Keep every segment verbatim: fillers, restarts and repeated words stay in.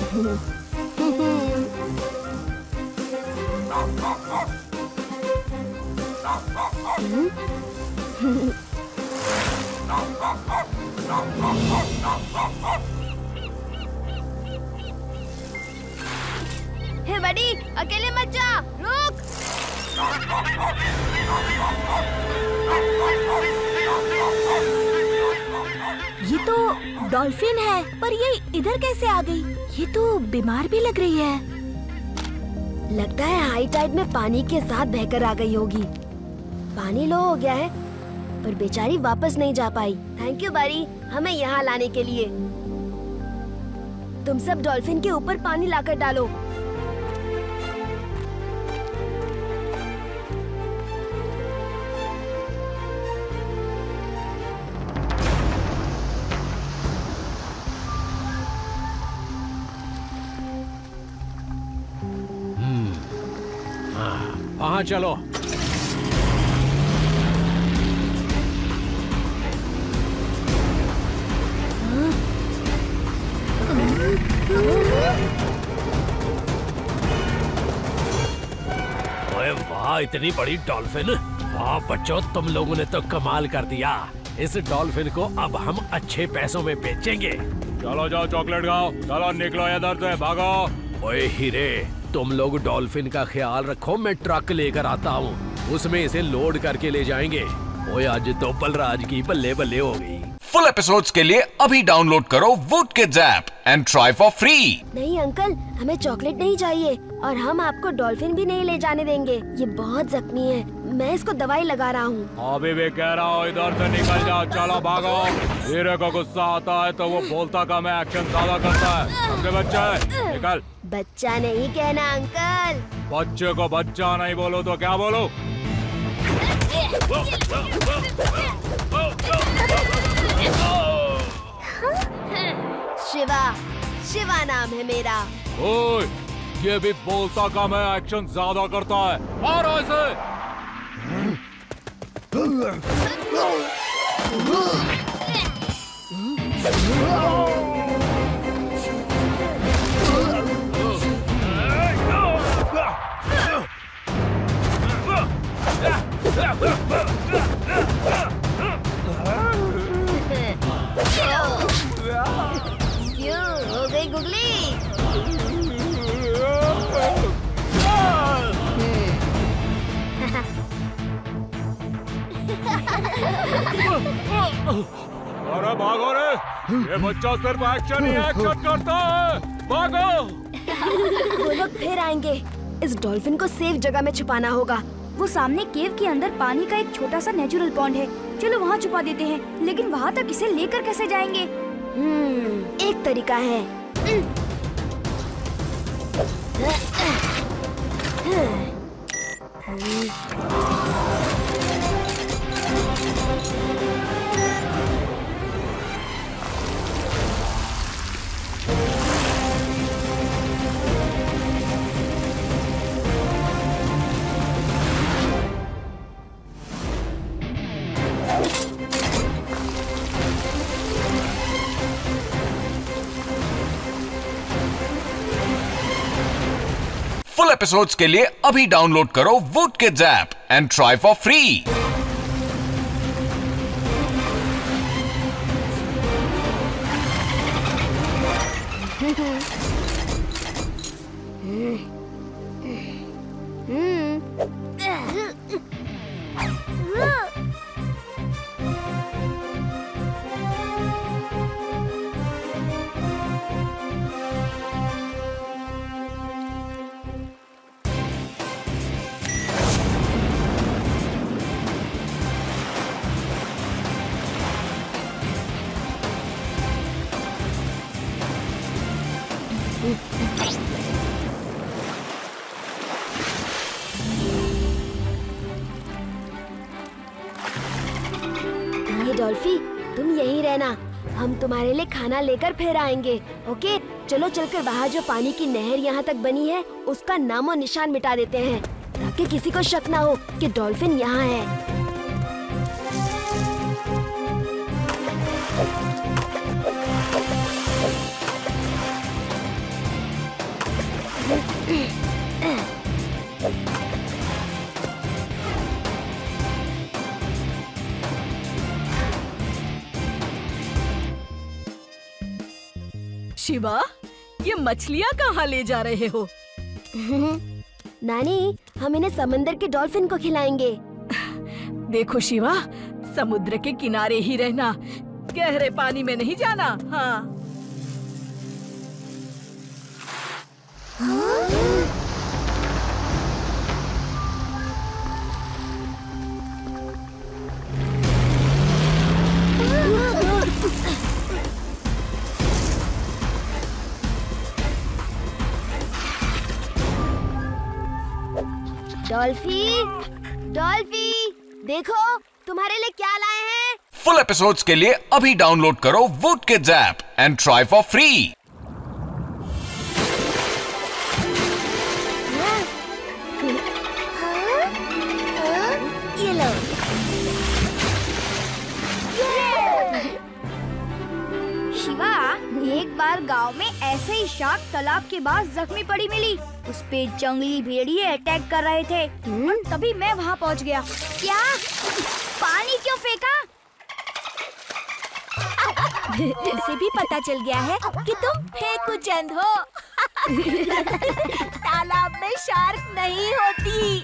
हे बड़ी, अकेले मत जा, रुक। ये तो डॉल्फिन है, पर ये इधर कैसे आ गई? ये तो बीमार भी लग रही है। लगता है हाई टाइड में पानी के साथ बहकर आ गई होगी। पानी लो हो गया है, पर बेचारी वापस नहीं जा पाई। थैंक यू बड़ी, हमें यहाँ लाने के लिए। तुम सब डॉल्फिन के ऊपर पानी लाकर डालो। वहाँ चलो। ओए वाह, इतनी बड़ी डॉल्फिन! वाह बच्चों, तुम लोगों ने तो कमाल कर दिया। इस डॉल्फिन को अब हम अच्छे पैसों में बेचेंगे। चलो जाओ चॉकलेट खाओ। चलो निकलो इधर से, भागो। ओए हीरे, तुम लोग डॉल्फिन का ख्याल रखो, मैं ट्रक लेकर आता हूँ, उसमें इसे लोड करके ले जाएंगे। ओए आज तो बलराज की बल्ले बल्ले हो गई। फुल एपिसोड्स के लिए अभी डाउनलोड करो Voot kids app and try for free. नहीं अंकल, हमें चॉकलेट नहीं चाहिए और हम आपको डॉल्फिन भी नहीं ले जाने देंगे। ये बहुत जख्मी है, मैं इसको दवाई लगा रहा हूँ। अभी भी कह रहा हूँ इधर से निकल जाओ। चलो भागो। हीरे को गुस्सा आता है तो वो बोलता कम है, एक्शन ज्यादा करता है। समझे बच्चे? निकल। बच्चा नहीं कहना अंकल। बच्चे को बच्चा नहीं बोलो तो क्या बोलो? शिवा, शिवा नाम है मेरा। ओए, ये भी बोलता कम है, एक्शन ज्यादा करता है। मारो इसे। क्यों हो गई गुगली? अरे भागो रे, ये बच्चा सिर्फ एक्शन ही एक्शन करता है। भागो। वो लोग फिर आएंगे। इस डॉल्फिन को सेफ जगह में छुपाना होगा। वो सामने केव के अंदर पानी का एक छोटा सा नेचुरल पॉन्ड है, चलो वहाँ छुपा देते हैं। लेकिन वहाँ तक इसे लेकर कैसे जाएंगे? हम्म, एक तरीका है। फुल एपिसोड्स के लिए अभी डाउनलोड करो Voot kids app and try for free. ये डॉल्फी, तुम यहीं रहना, हम तुम्हारे लिए खाना लेकर फिर आएंगे। ओके, चलो चलकर बाहर जो पानी की नहर यहाँ तक बनी है उसका नामो निशान मिटा देते हैं, ताकि किसी को शक ना हो कि डॉल्फिन यहाँ है। शिवा, ये मछलियाँ कहाँ ले जा रहे हो? नानी, हम इन्हें समंदर के डॉल्फिन को खिलाएंगे। देखो शिवा, समुद्र के किनारे ही रहना, गहरे पानी में नहीं जाना। हाँ। डॉल्फी, डॉल्फी, देखो तुम्हारे लिए क्या लाए हैं। फुल एपिसोड्स के लिए अभी डाउनलोड करो Voot kids app and try for free. ये लो। शिवा, एक बार गांव में ऐसे ही शार्क तालाब के पास जख्मी पड़ी मिली। उस पे जंगली भेड़िए अटैक कर रहे थे और तभी मैं वहाँ पहुँच गया। क्या? पानी क्यों फेंका? इसे भी पता चल गया है कि तुम फेकुचंद हो। तालाब में शार्क नहीं होती।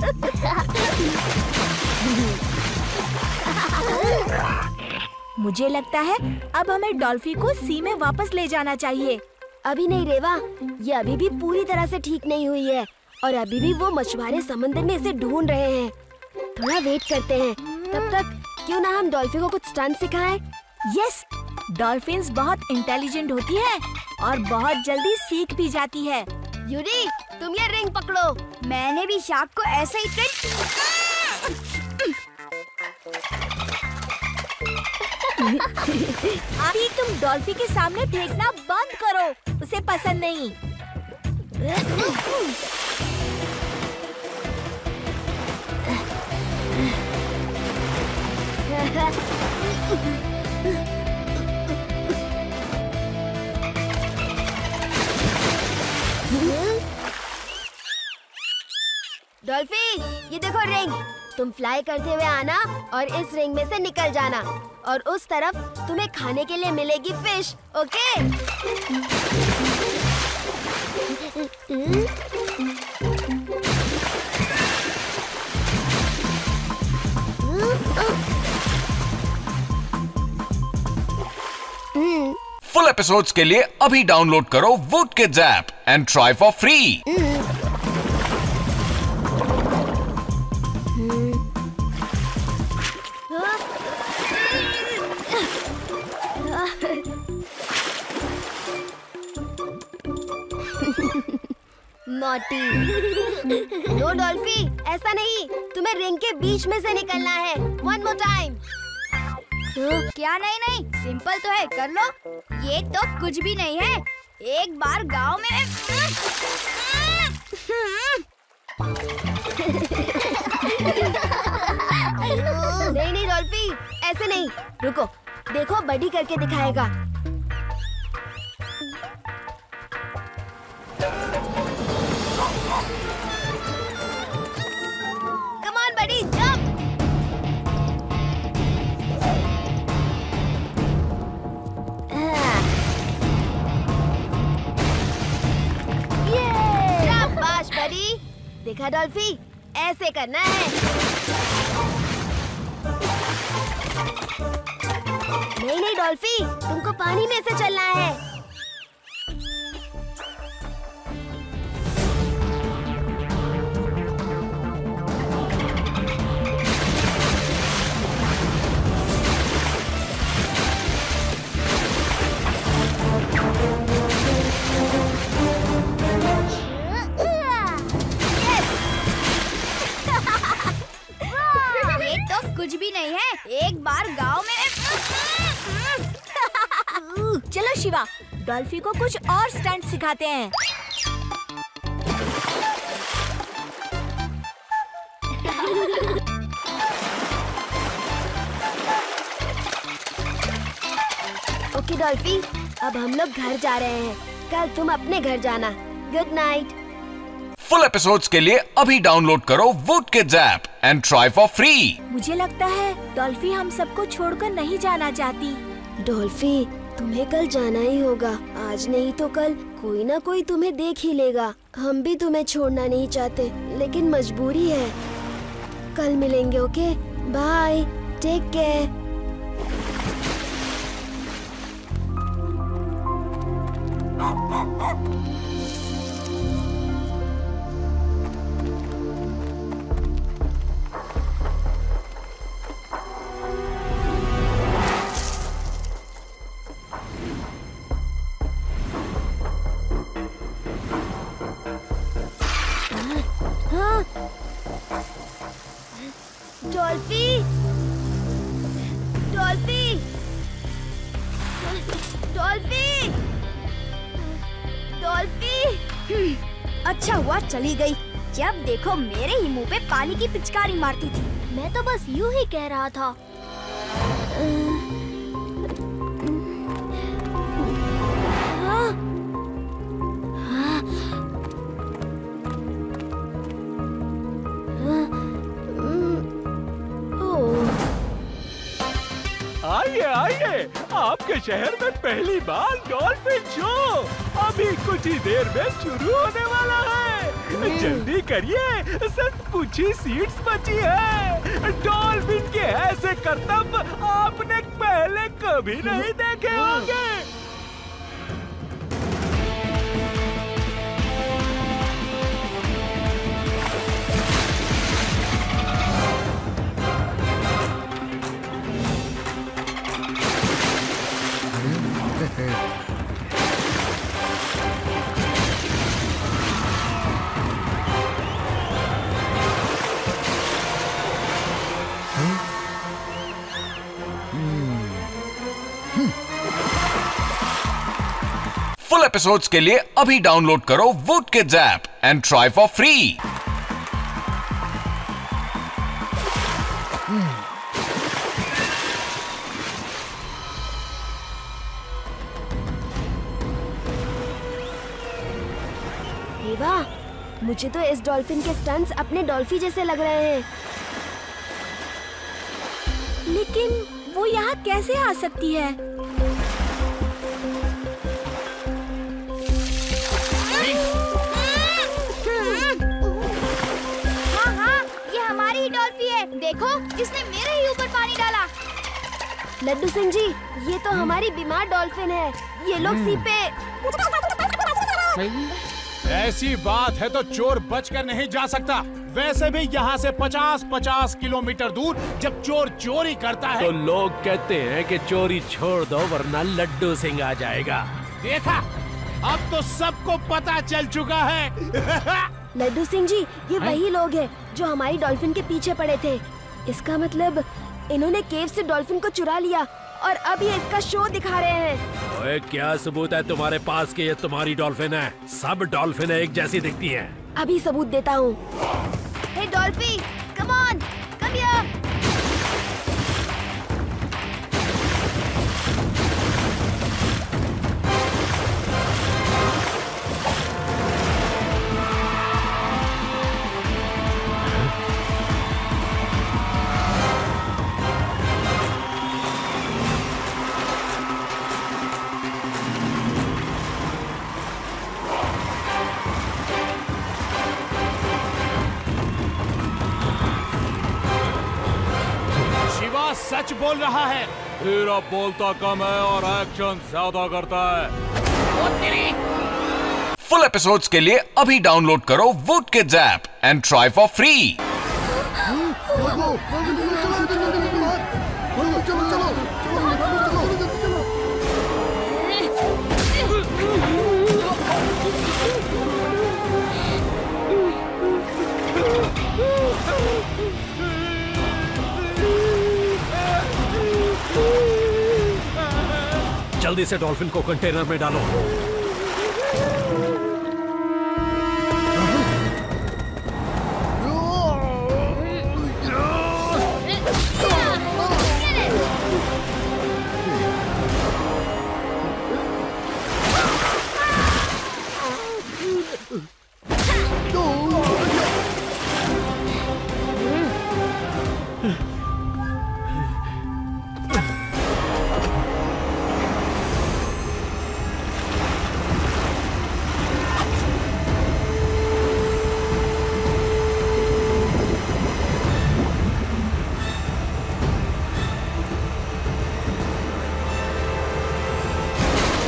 मुझे लगता है अब हमें डॉल्फी को सी में वापस ले जाना चाहिए। अभी नहीं रेवा, ये अभी भी पूरी तरह से ठीक नहीं हुई है और अभी भी वो मछुआरे समंदर में इसे ढूंढ रहे हैं। थोड़ा वेट करते हैं, तब तक क्यों ना हम डॉल्फिन को कुछ स्टंट सिखाएं? यस, डॉल्फिन्स बहुत इंटेलिजेंट होती है और बहुत जल्दी सीख भी जाती है। यूरी, तुम ये रिंग पकड़ो। मैंने भी शार्क को ऐसे ही ट्रेन। अभी तुम डॉल्फी के सामने फेंकना बंद करो, उसे पसंद नहीं। डॉल्फी, ये देखो रिंग। तुम फ्लाई करते हुए आना और इस रिंग में से निकल जाना और उस तरफ तुम्हें खाने के लिए मिलेगी फिश। ओके? फुल एपिसोड्स के लिए अभी डाउनलोड करो Voot kids app and try for free. Naughty. No Dolphy, ऐसा नहीं, तुम्हें रिंग के बीच में से निकलना है। One more time. क्या? नहीं नहीं, सिंपल तो है, कर लो। ये तो कुछ भी नहीं है। एक बार गांव में नहीं नहीं डॉल्फी, ऐसे नहीं। रुको, देखो बडी करके दिखाएगा। Come on buddy, jump. शाबाश बडी। देखा डॉल्फी, ऐसे करना है। नहीं नहीं डॉल्फी, तुमको पानी में से चलना है। कुछ भी नहीं है। एक बार गांव में चलो शिवा, डॉल्फी को कुछ और स्टंट सिखाते हैं। ओके डॉल्फी, अब हम लोग घर जा रहे हैं। कल तुम अपने घर जाना। Good night. फुल एपिसोड्स के लिए अभी डाउनलोड करो Voot kids app and try for free. मुझे लगता है डॉल्फी हम सबको छोड़कर नहीं जाना चाहती। डॉल्फी, तुम्हें कल जाना ही होगा। आज नहीं तो कल कोई ना कोई तुम्हें देख ही लेगा। हम भी तुम्हें छोड़ना नहीं चाहते, लेकिन मजबूरी है। कल मिलेंगे, okay? Bye, take care. Dolphy, Dolphy, Dolphy, Dolphy. अच्छा हुआ चली गई। जब देखो मेरे ही मुंह पे पानी की पिचकारी मारती थी। मैं तो बस यूं ही कह रहा था। आइए आइए, आपके शहर में पहली बार डॉल्फिन शो अभी कुछ ही देर में शुरू होने वाला है। जल्दी करिए, सिर्फ कुछ ही सीट्स बची है। डॉल्फिन के ऐसे करतब आपने पहले कभी नहीं देखे होंगे। फुल एपिसोड्स के लिए अभी डाउनलोड करो Voot kids app and try for free. वाह, मुझे तो इस डॉल्फिन के स्टंट्स अपने डॉल्फी जैसे लग रहे हैं। लेकिन वो यहाँ कैसे आ सकती है? हाँ हाँ, ये हमारी ही डॉल्फी है। देखो, इसने मेरे ही ऊपर पानी डाला। लड्डू सिंह जी, ये तो हमारी बीमार डॉल्फिन है। ये लोग सी पे। ऐसी बात है तो चोर बचकर नहीं जा सकता। वैसे भी यहाँ से पचास पचास किलोमीटर दूर जब चोर चोरी करता है तो लोग कहते हैं कि चोरी छोड़ दो वरना लड्डू सिंह आ जाएगा। देखा, अब तो सबको पता चल चुका है। लड्डू सिंह जी, ये वही लोग हैं जो हमारी डॉल्फिन के पीछे पड़े थे। इसका मतलब इन्होंने केव से डॉल्फिन को चुरा लिया और अब ये इसका शो दिखा रहे हैं। ओए, क्या सबूत है तुम्हारे पास कि ये तुम्हारी डॉल्फिन है? सब डॉल्फिन एक जैसी दिखती हैं। अभी सबूत देता हूँ। हे डॉल्फी, कम ऑन, कम हियर। सच बोल रहा है। हीरा बोलता कम है और एक्शन ज्यादा करता है। फुल एपिसोड्स के लिए अभी डाउनलोड करो Voot kids app and try for free. जल्दी से डॉल्फिन को कंटेनर में डालो।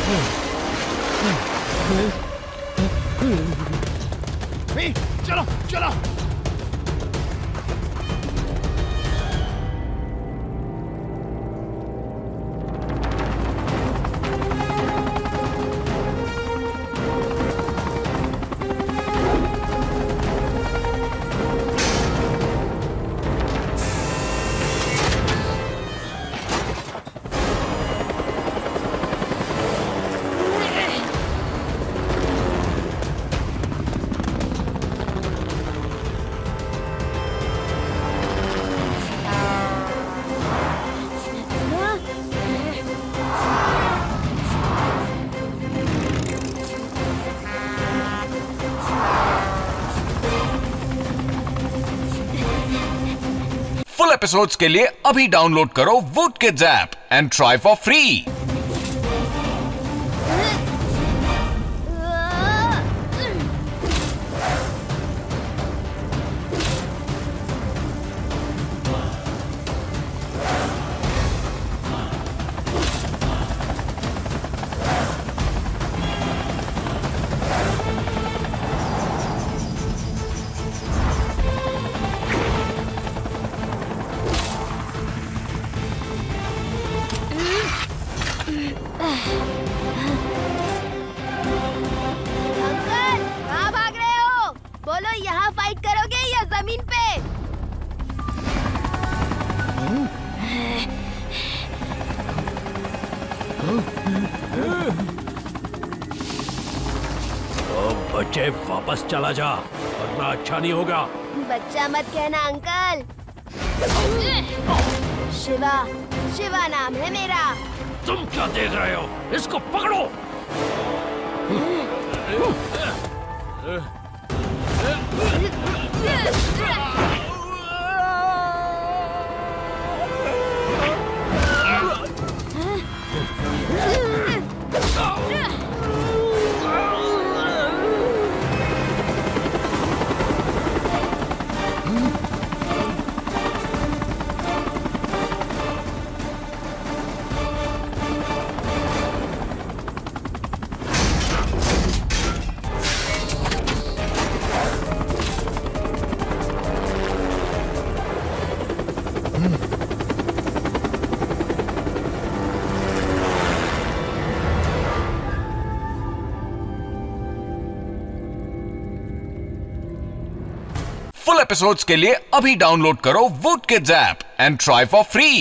ए, चलो चलो। फुल एपिसोड्स के लिए अभी डाउनलोड करो Voot kids app and try for free. Uncle, कहाँ भाग रहे हो? बोलो, यहाँ फाइट करोगे या जमीन पे? तो बच्चे वापस चला जा, वरना अच्छा नहीं होगा। बच्चा मत कहना अंकल। शिवा, शिवा नाम है मेरा। तुम क्या देख रहे हो? इसको पकड़ो। फुल एपिसोड्स के लिए अभी डाउनलोड करो Voot kids app and try for free.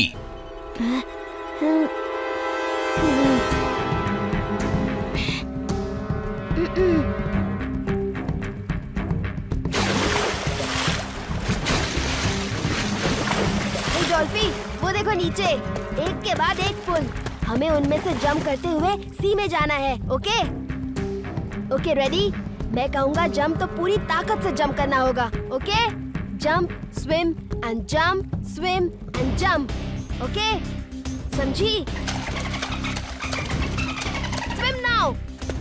Dolphy, वो देखो नीचे, एक के बाद एक पुल। हमें उनमें से जंप करते हुए सी में जाना है। Okay okay, ready? मैं कहूँगा जंप तो पूरी ताकत से जंप करना होगा। Okay, jump, swim and jump, swim and jump. Okay, समझी? Swim now.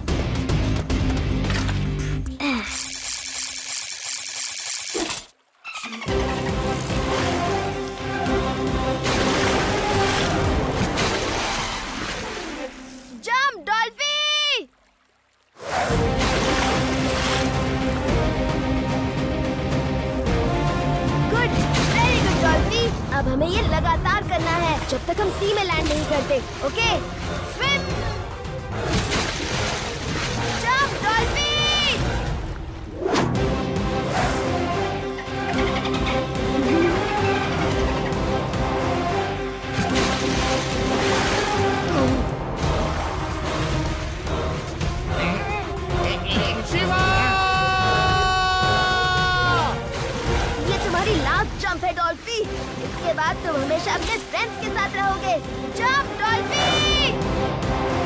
Jump Dolphy. अब हमें ये लगातार करना है जब तक हम सी में लैंड नहीं करते। Okay, swim, jump Dolphy. Shiva! ये तुम्हारी लास्ट जंप है डॉल्फी। इसके बाद तुम हमेशा अपने फ्रेंड्स के साथ रहोगे। Jump Dolphy.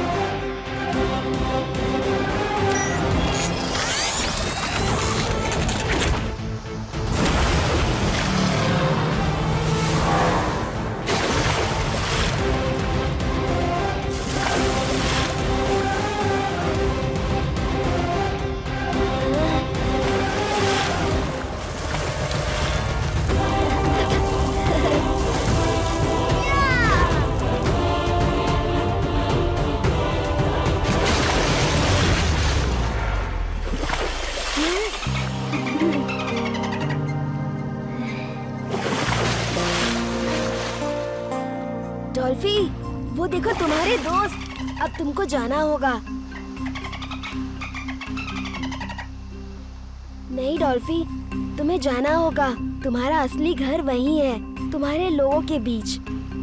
देखो तुम्हारे दोस्त। अब तुमको जाना होगा। नहीं डॉल्फी, तुम्हें जाना होगा। तुम्हारा असली घर वहीं है, तुम्हारे लोगों के बीच।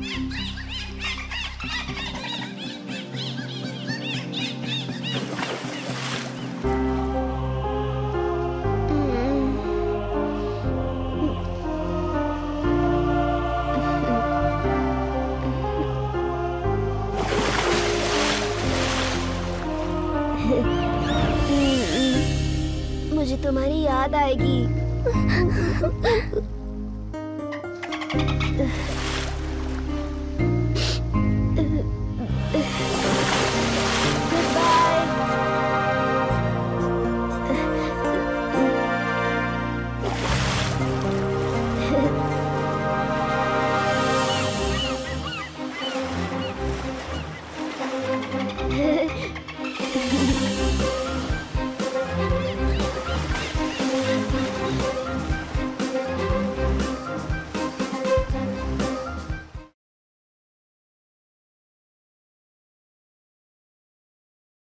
मुझे तुम्हारी याद आएगी।